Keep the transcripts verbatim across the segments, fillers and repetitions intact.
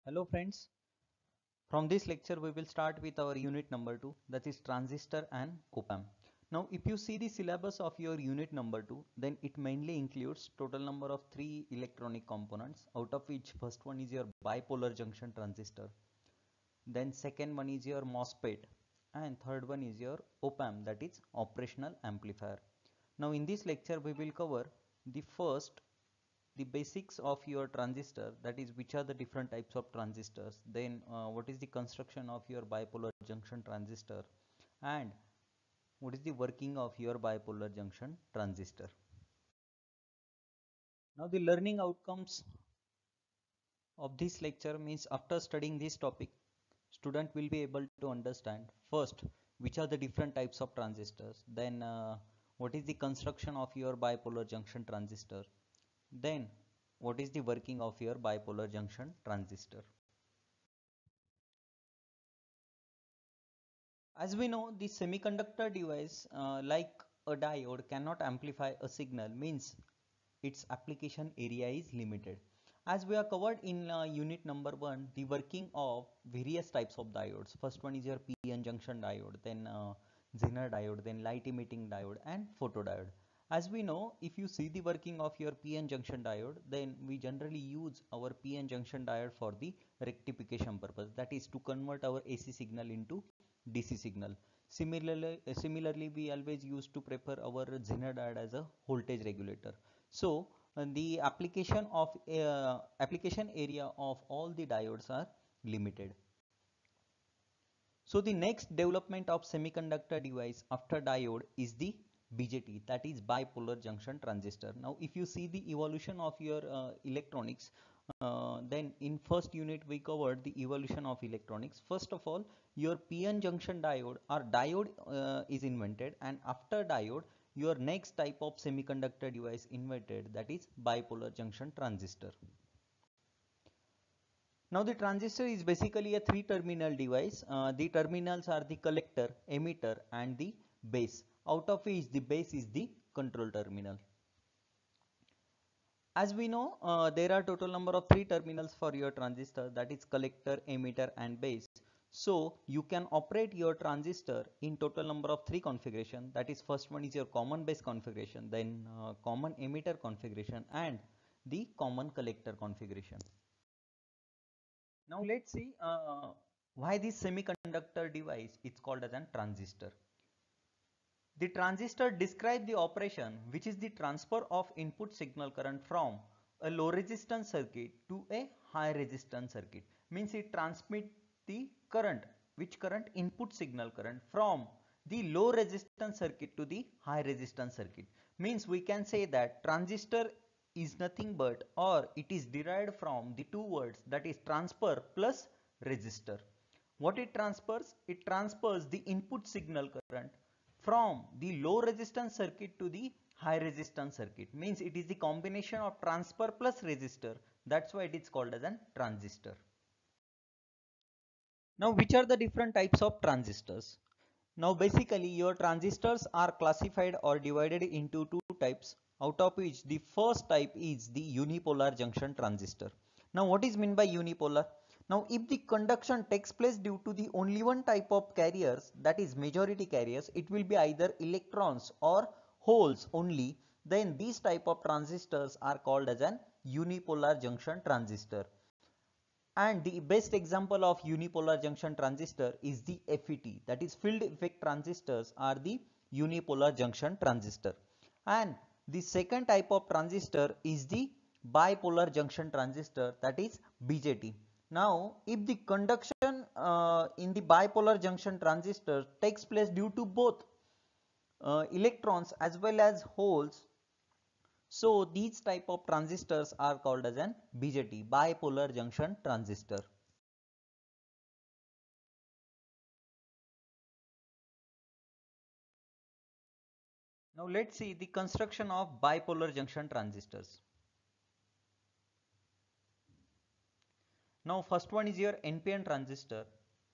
Hello friends, from this lecture we will start with our unit number two, that is transistor and op-amp. Now if you see the syllabus of your unit number two, then it mainly includes total number of three electronic components, out of which first one is your bipolar junction transistor, then second one is your MOSFET, and third one is your op-amp, that is operational amplifier. Now in this lecture we will cover the first the basics of your transistor, that is which are the different types of transistors, then uh, what is the construction of your bipolar junction transistor, and what is the working of your bipolar junction transistor. Now the learning outcomes of this lecture means, after studying this topic, student will be able to understand first which are the different types of transistors, then uh, what is the construction of your bipolar junction transistor, then what is the working of your bipolar junction transistor. As we know, the semiconductor device, uh, like a diode, cannot amplify a signal, means its application area is limited. As we are covered in uh, unit number one, the working of various types of diodes. First one is your P N junction diode, then uh, Zener diode, then light emitting diode, and photodiode. As we know, if you see the working of your P N junction diode, then we generally use our P N junction diode for the rectification purpose, that is to convert our A C signal into D C signal. Similarly, uh, similarly we always used to prefer our Zener diode as a voltage regulator. So uh, the application of uh, application area of all the diodes are limited. So the next development of semiconductor device after diode is the B J T, that is bipolar junction transistor. Now if you see the evolution of your uh, electronics, uh, then in first unit we covered the evolution of electronics. First of all, your P N junction diode or diode uh, is invented, and after diode your next type of semiconductor device invented, that is bipolar junction transistor. Now the transistor is basically a three terminal device. Uh, the terminals are the collector, emitter, and the base, out of which the base is the control terminal. As we know, uh, there are total number of three terminals for your transistor, that is collector, emitter, and base. So you can operate your transistor in total number of three configuration, that is first one is your common base configuration, then uh, common emitter configuration, and the common collector configuration. Now let's see uh, why this semiconductor device is called as a transistor. The transistor describes the operation, which is the transfer of input signal current from a low resistance circuit to a high resistance circuit. Means it transmits the current, which current, input signal current, from the low resistance circuit to the high resistance circuit. Means we can say that transistor is nothing but, or it is derived from the two words, that is transfer plus resistor. What it transfers? It transfers the input signal current from the low resistance circuit to the high resistance circuit. Means it is the combination of transfer plus resistor. That's why it is called as a transistor. Now which are the different types of transistors? Now basically your transistors are classified or divided into two types, out of which the first type is the unipolar junction transistor. Now what is meant by unipolar? Now if the conduction takes place due to the only one type of carriers, that is majority carriers, it will be either electrons or holes only, then these type of transistors are called as an unipolar junction transistor. And the best example of unipolar junction transistor is the F E T, that is field effect transistors are the unipolar junction transistor. And the second type of transistor is the bipolar junction transistor, that is B J T. Now if the conduction uh, in the bipolar junction transistor takes place due to both uh, electrons as well as holes, so these type of transistors are called as an B J T, bipolar junction transistor. Now let's see the construction of bipolar junction transistors. Now first one is your N P N transistor.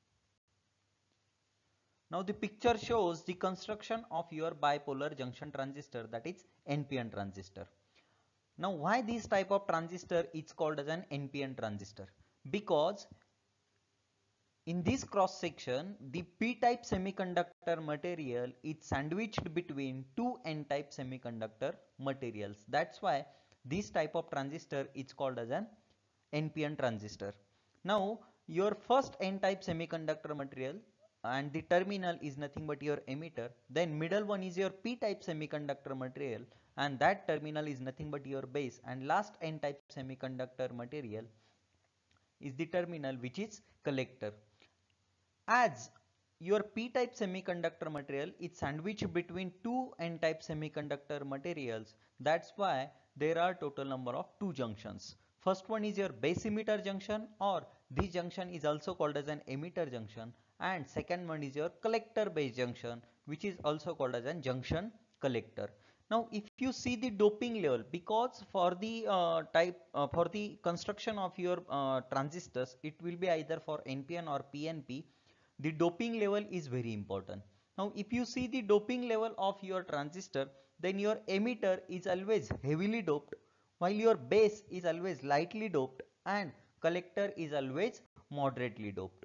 Now the picture shows the construction of your bipolar junction transistor, that is N P N transistor. Now why this type of transistor is called as an N P N transistor? because in this cross section, the p-type semiconductor material is sandwiched between two n-type semiconductor materials. That's why this type of transistor is called as an N P N transistor. Now, your first n-type semiconductor material and the terminal is nothing but your emitter. Then middle one is your p-type semiconductor material and that terminal is nothing but your base. And last n-type semiconductor material is the terminal which is collector. As your p-type semiconductor material is sandwiched between two n-type semiconductor materials, that's why there are total number of two junctions. First one is your base emitter junction, or this junction is also called as an emitter junction, and second one is your collector base junction, which is also called as an junction collector. Now if you see the doping level, because for the uh, type uh, for the construction of your uh, transistors, it will be either for N P N or P N P, the doping level is very important. Now if you see the doping level of your transistor, then your emitter is always heavily doped while your base is always lightly doped and collector is always moderately doped.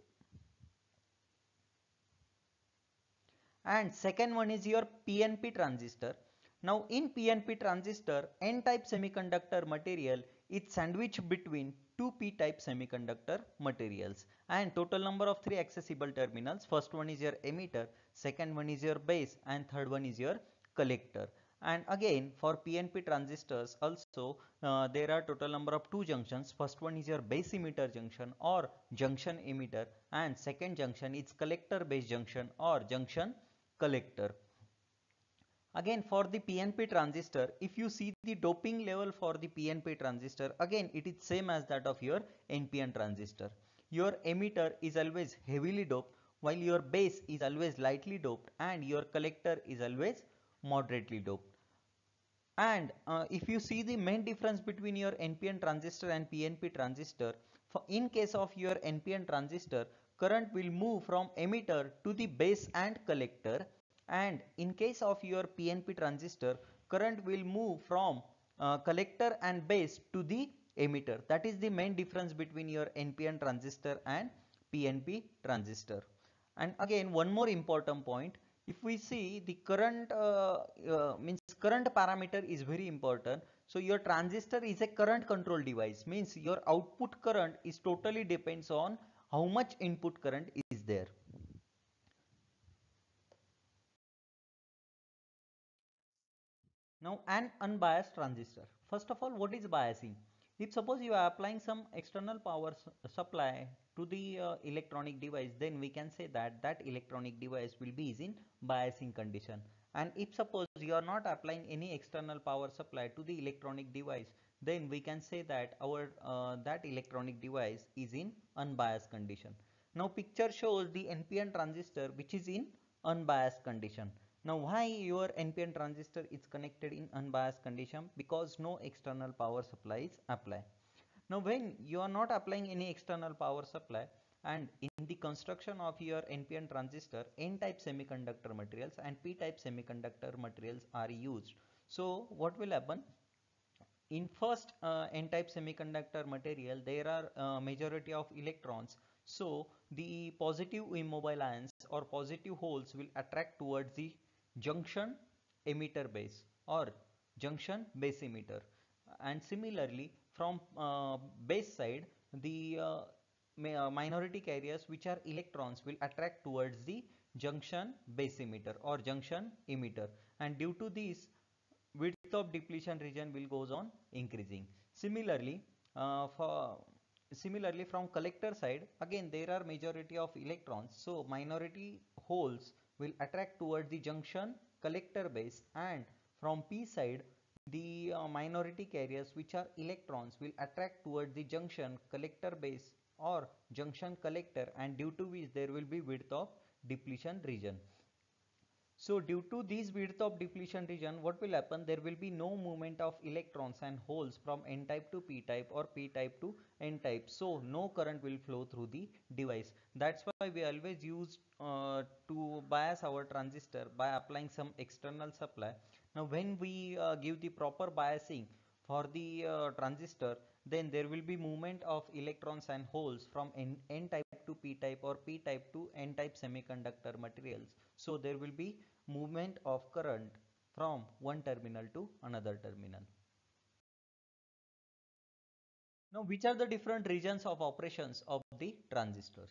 And second one is your P N P transistor. Now in P N P transistor, n-type semiconductor material is sandwiched between two p-type semiconductor materials, and total number of three accessible terminals. First one is your emitter, second one is your base, and third one is your collector. And again for P N P transistors also uh, there are total number of two junctions. First one is your base emitter junction or junction emitter, and second junction is collector base junction or junction collector. Again for the P N P transistor, if you see the doping level for the P N P transistor, again it is same as that of your N P N transistor. Your emitter is always heavily doped while your base is always lightly doped and your collector is always moderately doped. And uh, if you see the main difference between your N P N transistor and P N P transistor, for in case of your N P N transistor, current will move from emitter to the base and collector, and in case of your P N P transistor, current will move from uh, collector and base to the emitter. That is the main difference between your N P N transistor and P N P transistor. And again one more important point, if we see the current uh, uh, means current parameter is very important. So your transistor is a current control device, means your output current is totally depends on how much input current is there. Now an unbiased transistor. First of all, what is biasing? If suppose you are applying some external power supply to the uh, electronic device, then we can say that that electronic device will be is in biasing condition. And if suppose you are not applying any external power supply to the electronic device, then we can say that our uh, that electronic device is in unbiased condition. Now picture shows the N P N transistor which is in unbiased condition. Now why your N P N transistor is connected in unbiased condition? Because no external power supply is applied. Now when you are not applying any external power supply and in the construction of your N P N transistor, N-type semiconductor materials and P-type semiconductor materials are used. So what will happen? In first uh, n-type semiconductor material there are uh, majority of electrons, so the positive immobile ions or positive holes will attract towards the junction emitter base or junction base emitter, and similarly from uh, base side the uh, uh, minority carriers which are electrons will attract towards the junction base emitter or junction emitter, and due to this width of depletion region will goes on increasing. Similarly, uh, for similarly from collector side again there are majority of electrons, so minority holes will attract towards the junction collector base, and from P side the uh, minority carriers which are electrons will attract towards the junction collector base or junction collector, and due to which there will be width of depletion region. So due to this width of depletion region, what will happen? There will be no movement of electrons and holes from n-type to p-type or p-type to n-type. So no current will flow through the device. That's why we always use uh, to bias our transistor by applying some external supply. Now when we uh, give the proper biasing for the uh, transistor, then there will be movement of electrons and holes from N, N type to P type or P type to N type semiconductor materials. So there will be movement of current from one terminal to another terminal. Now, which are the different regions of operations of the transistors?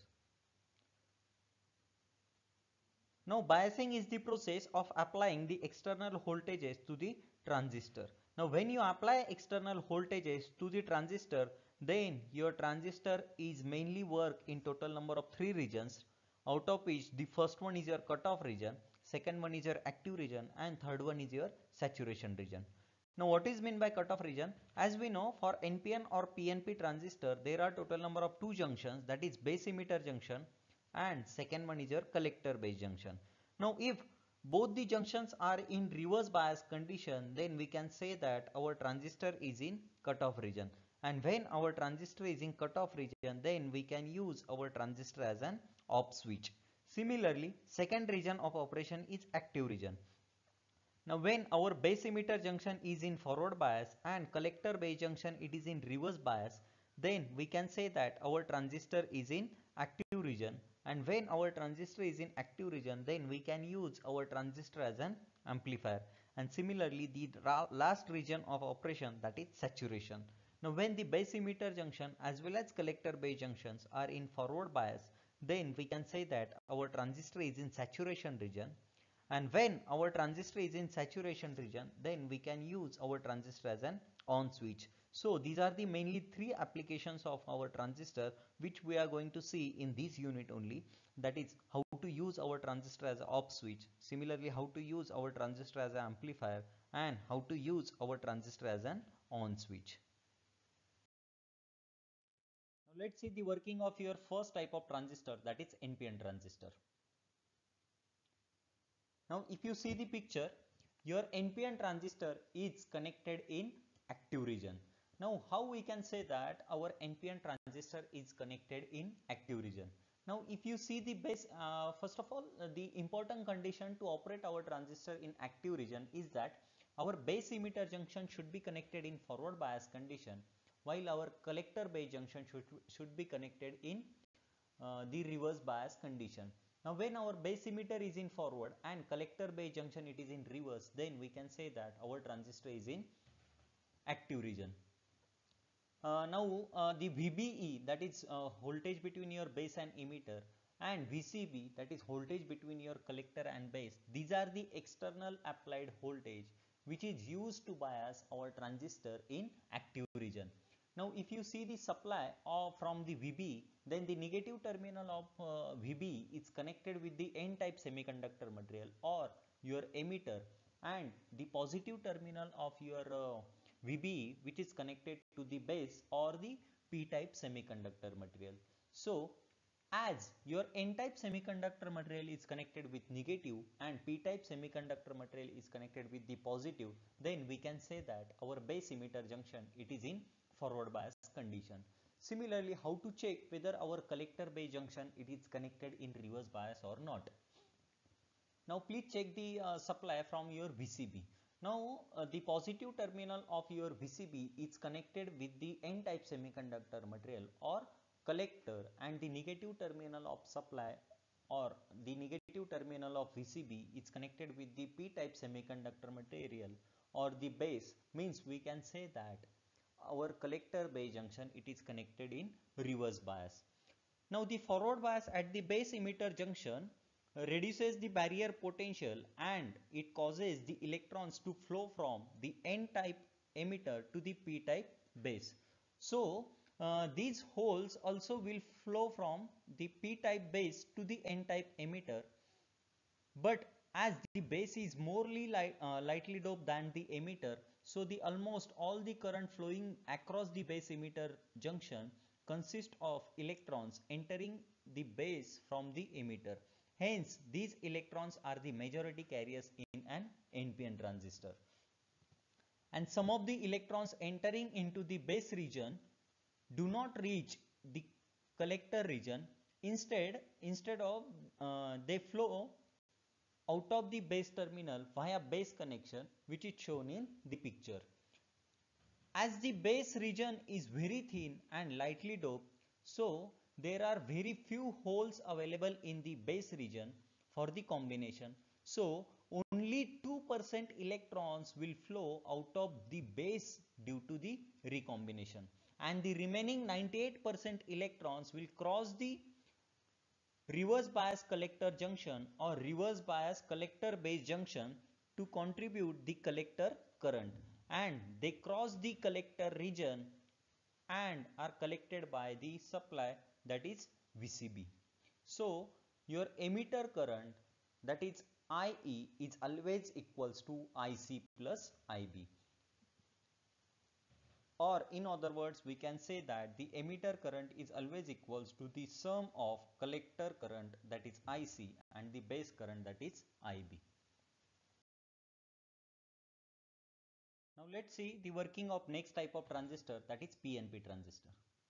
Now, biasing is the process of applying the external voltages to the transistor. Now, when you apply external voltages to the transistor, then your transistor is mainly work in total number of three regions, out of which the first one is your cutoff region, second one is your active region, and third one is your saturation region. Now, what is meant by cutoff region? As we know, for N P N or P N P transistor, there are total number of two junctions, that is base emitter junction and second one is your collector base junction. Now, if both the junctions are in reverse bias condition, then we can say that our transistor is in cutoff region. And when our transistor is in cutoff region, then we can use our transistor as an off switch. Similarly, second region of operation is active region. Now, when our base emitter junction is in forward bias and collector base junction it is in reverse bias, then we can say that our transistor is in active region, and when our transistor is in active region, then we can use our transistor as an amplifier. And similarly, the last region of operation, that is saturation. Now, when the base emitter junction as well as collector base junctions are in forward bias, then we can say that our transistor is in saturation region. And when our transistor is in saturation region, then we can use our transistor as an on switch. So these are the mainly three applications of our transistor which we are going to see in this unit only. That is how to use our transistor as an off switch, similarly how to use our transistor as an amplifier, and how to use our transistor as an on switch. Now let's see the working of your first type of transistor, that is N P N transistor. Now, if you see the picture, your N P N transistor is connected in active region. Now, how we can say that our N P N transistor is connected in active region? Now, if you see the base, uh, first of all, uh, the important condition to operate our transistor in active region is that our base emitter junction should be connected in forward bias condition, while our collector base junction should, should be connected in uh, the reverse bias condition. Now, when our base emitter is in forward and collector base junction it is in reverse, then we can say that our transistor is in active region. Uh, now, uh, the V B E, that is uh, voltage between your base and emitter, and V C B, that is voltage between your collector and base, these are the external applied voltage which is used to bias our transistor in active region. Now, if you see the supply of from the V B, then the negative terminal of uh, V B is connected with the N type semiconductor material or your emitter, and the positive terminal of your uh, V B, which is connected to the base or the P type semiconductor material. So, as your N type semiconductor material is connected with negative and P type semiconductor material is connected with the positive, then we can say that our base emitter junction it is in forward bias condition. Similarly, how to check whether our collector base junction it is connected in reverse bias or not? Now, please check the uh, supply from your V C B. Now, uh, the positive terminal of your V C B is connected with the N type semiconductor material or collector, and the negative terminal of supply or the negative terminal of V C B is connected with the P type semiconductor material or the base, means we can say that our collector base junction it is connected in reverse bias. Now, the forward bias at the base emitter junction reduces the barrier potential and it causes the electrons to flow from the N type emitter to the P type base. So, uh, these holes also will flow from the P type base to the N type emitter, but as the base is more light, uh, lightly doped than the emitter, so the almost all the current flowing across the base emitter junction consist of electrons entering the base from the emitter. Hence, these electrons are the majority carriers in an N P N transistor. And some of the electrons entering into the base region do not reach the collector region. Instead, instead of uh, they flow out of the base terminal via base connection, which is shown in the picture. As the base region is very thin and lightly doped, so there are very few holes available in the base region for the combination. So only two percent electrons will flow out of the base due to the recombination, and the remaining ninety-eight percent electrons will cross the reverse bias collector junction or reverse bias collector base junction to contribute the collector current, and they cross the collector region and are collected by the supply, that is V C B. So your emitter current, that is I E, is always equals to I C plus I B. Or in other words, we can say that the emitter current is always equals to the sum of collector current, that is I C, and the base current, that is I B. Now let's see the working of next type of transistor, that is P N P transistor.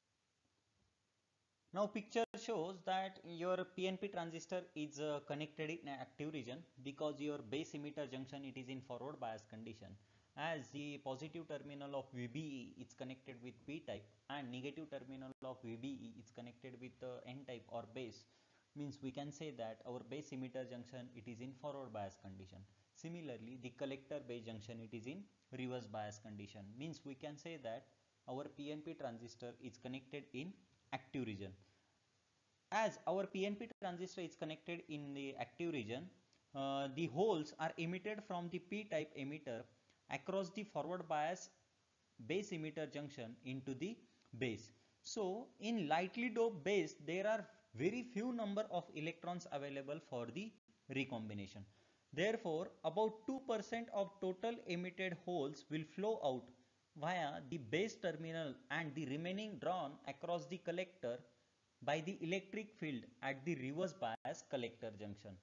Now picture shows that your P N P transistor is uh, connected in an active region, because your base emitter junction, it is in forward bias condition, as the positive terminal of V B E is connected with P type and negative terminal of V B E is connected with uh, N type or base, means we can say that our base emitter junction, it is in forward bias condition. Similarly, the collector base junction, it is in reverse bias condition, means we can say that our P N P transistor is connected in active region. As our P N P transistor is connected in the active region, uh, the holes are emitted from the P type emitter across the forward bias base emitter junction into the base. So in lightly doped base, there are very few number of electrons available for the recombination. Therefore, about two percent of total emitted holes will flow out via the base terminal, and the remaining drawn across the collector by the electric field at the reverse bias collector junction.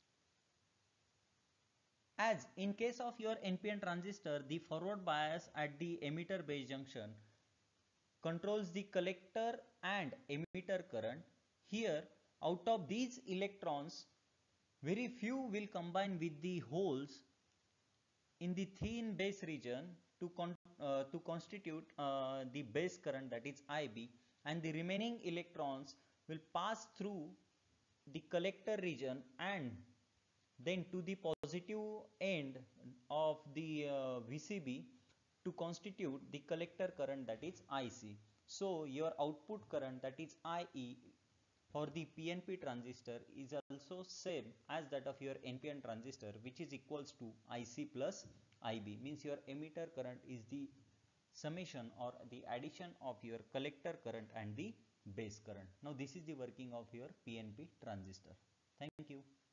As in case of your N P N transistor, the forward bias at the emitter base junction controls the collector and emitter current. Here, out of these electrons, very few will combine with the holes in the thin base region to, con uh, to constitute uh, the base current, that is I B, and the remaining electrons will pass through the collector region and then to the positive end of the uh, V C B to constitute the collector current, that is I C. So your output current, that is I E, for the P N P transistor is also same as that of your N P N transistor, which is equals to I C plus I B, means your emitter current is the summation or the addition of your collector current and the base current. Now this is the working of your P N P transistor. Thank you.